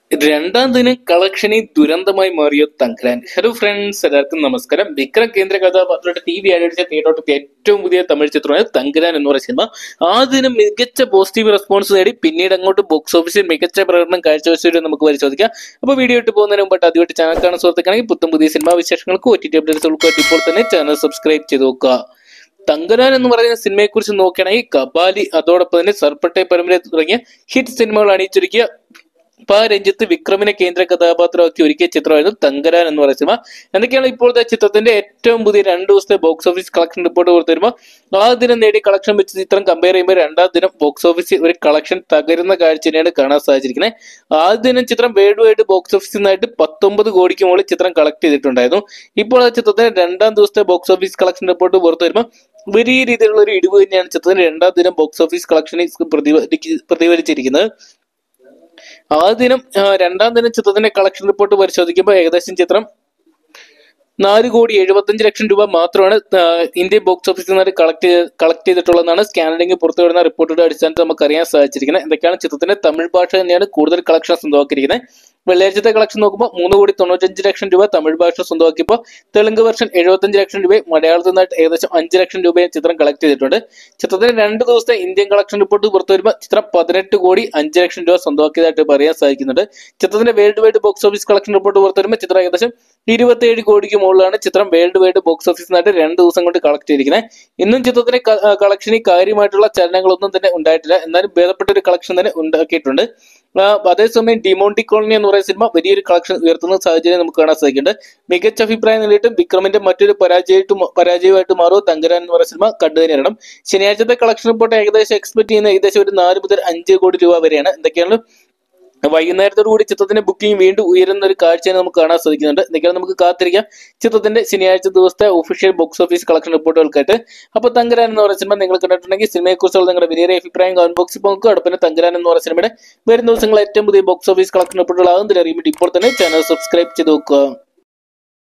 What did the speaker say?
രണ്ടാം ദിനം കളക്ഷനിൽ ദുരന്തമായി മാറിയ തങ്കലാൻ. ഹലോ ഫ്രണ്ട്സ്, എല്ലാവർക്കും നമസ്കാരം. വിക്രം കേന്ദ്ര കഥാപാത്രയുടെ TV ആരടിച്ച തിയേറ്ററിൽ ഏറ്റവും പുതിയ തമിഴ് ചിത്രമാണ് തങ്കലാൻ എന്ന് പറയുന്ന സിനിമ. ആദ്യം മികച്ച പോസിറ്റീവ് റെസ്പോൺസ് നേടി പിന്നീട് അങ്ങോട്ട് ബോക്സ് ഓഫീസിൽ മികച്ച പ്രകടനം കാഴ്ചവെച്ചവരെ നമുക്ക് പരിശോധിക്കാം. അപ്പോൾ വീഡിയോ ഇട്ട് പോകുന്നതിന് മുമ്പായിട്ട് ആദ്യമായിട്ട് ചാനൽ കാണാൻ സുഹൃത്തുക്കാണെങ്കിൽ പുത്തും പുതിയ സിനിമാ വിശേഷങ്ങൾക്ക് OTT അപ്ഡേറ്റ്സുകൾക്ക് ഇപ്പോൾ തന്നെ ചാനൽ സബ്സ്ക്രൈബ് ചെയ്ത് നോക്കുക. തങ്കലാൻ എന്ന് പറയുന്ന സിനിമയെ കുറിച്ച് നോക്കുകയാണെങ്കിൽ കബാലി, അതോടൊപ്പം തന്നെ സർപ്പട്ടെ പരമ്പര തുടങ്ങിയ ഹിറ്റ് സിനിമകൾ അണിയിച്ചൊരുക്കിയ രഞ്ജിത്ത് വിക്രമിനെ കേന്ദ്ര കഥാപാത്രമാക്കി ഒരുക്കിയ ചിത്രമായിരുന്നു തങ്കലാൻ എന്ന് പറയുന്ന സിനിമ. എന്തൊക്കെയാണ് ഇപ്പോഴത്തെ ചിത്രത്തിന്റെ ഏറ്റവും പുതിയ 2 ദിവസത്തെ ബോക്സ് ഓഫീസ് കളക്ഷൻ റിപ്പോർട്ട് പുറത്തു വരുമ്പോൾ ആദ്യ ദിനം നേടിയ കളക്ഷൻ വെച്ച് ചിത്രം കമ്പയർ ചെയ്യുമ്പോൾ രണ്ടാം ദിനം ബോക്സ് ഓഫീസിൽ ഒരു കളക്ഷൻ തകരുന്ന കാഴ്ച തന്നെയാണ് കാണാൻ സാധിച്ചിരിക്കുന്നത്. ആദ്യ ദിനം ചിത്രം വേൾഡ് വൈഡ് ബോക്സ് ഓഫീസിൽ നിന്നായിട്ട് 19 കോടിക്ക് മുകളിൽ ചിത്രം കളക്ട് ചെയ്തിട്ടുണ്ടായിരുന്നു. ഇപ്പോൾ ആ ചിത്രത്തിന്റെ രണ്ടാം ദിവസത്തെ ബോക്സ് ഓഫീസ് കളക്ഷൻ റിപ്പോർട്ട് പുറത്തു വരുമ്പോൾ വലിയ രീതിയിലുള്ള ഒരു ഇടിവ് തന്നെയാണ് ചിത്രത്തിന്റെ രണ്ടാം ദിനം ബോക്സ് ഓഫീസ് കളക്ഷനിൽ പ്രതിഫലിച്ചിരിക്കുന്നത്. രണ്ടാം ദിനം ചിത്രത്തിന്റെ കളക്ഷൻ റിപ്പോർട്ട് പരിശോധിക്കുമ്പോൾ ഏകദേശം ചിത്രം 4,75,00,000 രൂപ മാത്രമാണ് ഇന്ത്യൻ ബോക്സ് ഓഫീസിൽ നിന്ന് കളക്ട് ചെയ്തിട്ടുള്ളതെന്നാണ് സ്കാനറിംഗ് പുറത്തുവരുന്ന റിപ്പോർട്ടുകളുടെ അടിസ്ഥാനത്തിൽ നമുക്ക് അറിയാൻ സാധിച്ചിരിക്കുന്നത്. എന്തൊക്കെയാണ് ചിത്രത്തിന്റെ തമിഴ് ഭാഷ തന്നെയാണ് കൂടുതൽ കളക്ഷൻ സ്വന്തമാക്കിയിരിക്കുന്നത്. വെള്ളിയാഴ്ചത്തെ കളക്ഷൻ നോക്കുമ്പോൾ 3,95,00,000 രൂപ തമിഴ് ഭാഷ സ്വന്തമാക്കിയപ്പോൾ തെലുങ്ക് വെർഷൻ 75,00,000 രൂപയും മലയാളത്തിൽ നിന്നായിട്ട് ഏകദേശം 5,00,000 രൂപയും ചിത്രം കളക്ട് ചെയ്തിട്ടുണ്ട്. ചിത്രത്തിന് 2 ദിവസത്തെ ഇന്ത്യൻ കളക്ഷൻ റിപ്പോർട്ട് പുറത്തു വരുമ്പോൾ ചിത്രം 18,05,00,000 രൂപ സ്വന്തമാക്കിയതായിട്ട് പറയാൻ സാധിക്കുന്നുണ്ട്. ചിത്രത്തിന്റെ world wide box office collection report പുറത്തു വരുമ്പോൾ ചിത്രം ഏകദേശം 27 കോടിക്ക് മുകളിലാണ് ചിത്രം വേൾഡ് വൈഡ് ബോക്സ് ഓഫീസിനായിട്ട് 2 ദിവസം കൊണ്ട് കളക്ട് ചെയ്തിരിക്കുന്നത്. ഇന്നും ചിത്രത്തിന്റെ കളക്ഷനിൽ കാര്യമായിട്ടുള്ള ചലനങ്ങളൊന്നും തന്നെ ഉണ്ടായിട്ടില്ല. എന്നാലും ഭേദപ്പെട്ട ഒരു കളക്ഷൻ തന്നെ ഉണ്ടാക്കിയിട്ടുണ്ട്. അതേസമയം ഡിമോണ്ടി കോളനി എന്ന് പറയുന്ന സിനിമ വലിയൊരു കളക്ഷൻ ഉയർത്തുന്ന സാഹചര്യം നമുക്ക് കാണാൻ സാധിക്കുന്നുണ്ട്. മികച്ച അഭിപ്രായം നേടിയിട്ടും വിക്രമിന്റെ മറ്റൊരു പരാജയമായിട്ട് മാറുമോ തങ്കലാൻ എന്ന് പറയുന്ന സിനിമ കണ്ടു തന്നെയാണ്. ശനിയാഴ്ചത്തെ കളക്ഷൻ റിപ്പോർട്ട് എക്സ്പെക്ട് ചെയ്യുന്ന ഏകദേശം ഒരു 4 മുതൽ 5 കോടി രൂപ വരെയാണ്. എന്തൊക്കെയാണ് വൈകുന്നേരത്തോടു കൂടി ചിത്രത്തിന്റെ ബുക്കിംഗ് വീണ്ടും ഉയരുന്ന ഒരു കാഴ്ചയാണ് നമുക്ക് കാണാൻ സാധിക്കുന്നുണ്ട്. എന്തൊക്കെയാണ് നമുക്ക് കാത്തിരിക്കാം ചിത്രത്തിന്റെ ശനിയാഴ്ച ദിവസത്തെ ഒഫീഷ്യൽ ബോക്സ് ഓഫീസ് കളക്ഷൻ റിപ്പോർട്ടുകൾക്കായിട്ട്. അപ്പോൾ തങ്കലാൻ എന്ന് പറയുന്ന സിനിമ നിങ്ങൾ കണ്ടിട്ടുണ്ടെങ്കിൽ സിനിമയെ കുറിച്ചുള്ള നിങ്ങളുടെ വലിയ അഭിപ്രായം കമന്റ് ബോക്സിൽ നോക്കുക. അടുപ്പിന് തങ്കലാൻ എന്ന് പറയുന്ന സിനിമയുടെ വരും ദിവസങ്ങൾ ഏറ്റവും പുതിയ ബോക്സ് ഓഫീസ് കളക്ഷൻ റിപ്പോർട്ടുകൾ ആകുന്നതിന് അറിയുമ്പോൾ ഇപ്പോൾ തന്നെ ചാനൽ സബ്സ്ക്രൈബ് ചെയ്ത് നോക്കുക.